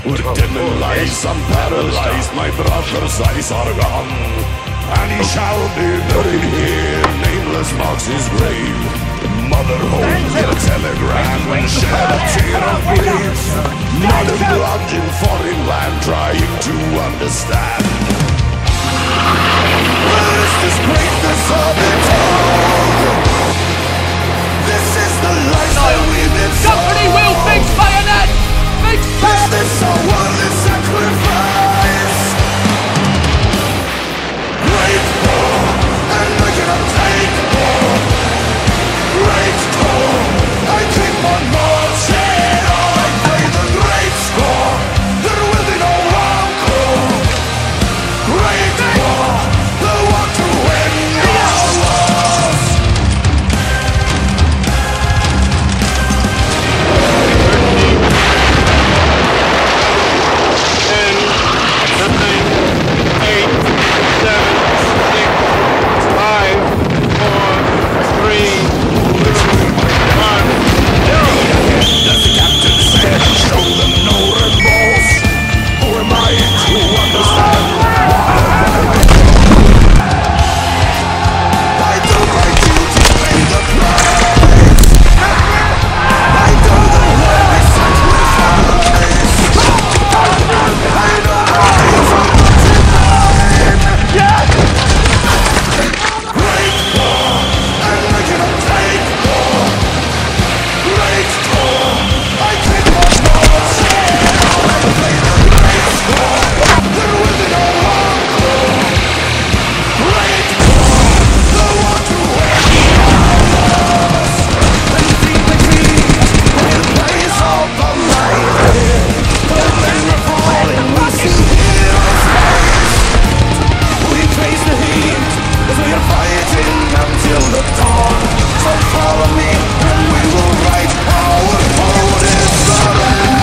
With demon lies I'm paralyzed, my brother's eyes are gone, and he shall be buried here, nameless marks his grave. Mother holds your telegram and shed a tear of grief. Modern blood in foreign land trying to understand. Where is this greatness of it all? This is the life that we've been sold. Company will fix bayonet! Fix Is this a worthy sacrifice? Great war, and I cannot take more. Great war, I keep on marching on. I play the great score, there will be no encore. Great war, the war to win all wars. As the captain said, show them no remorse. Who am I to understand? I do my duty, pay the price. I do the worthy sacrifice. I know my days are not in mine. Great war, and I cannot take more. Great war, I keep on marching. I play the great score, there will be no encore. Great war, the war to win all wars. And defeat the greed, in the place of the mighty. The men are falling, we see heroes rise. We face the heat, as we are fighting until the dawn. So follow me, and we will write our oldest surrender.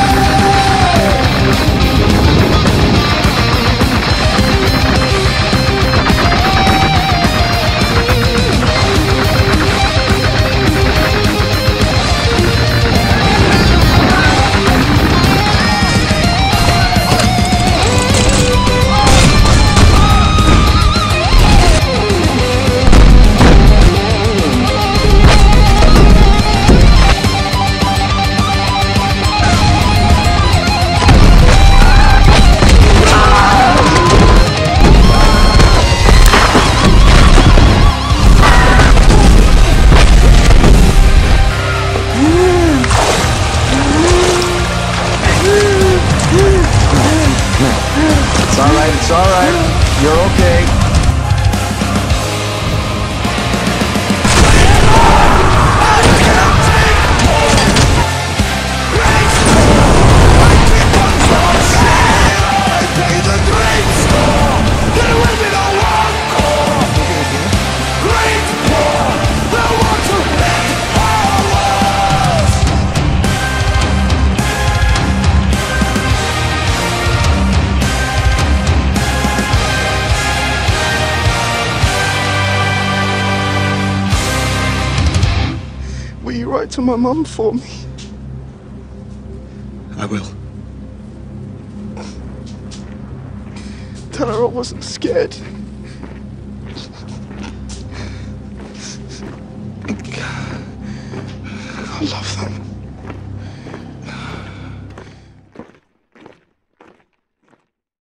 It's alright. You're okay. To my mum for me. I will. Tell her I wasn't scared. I love them.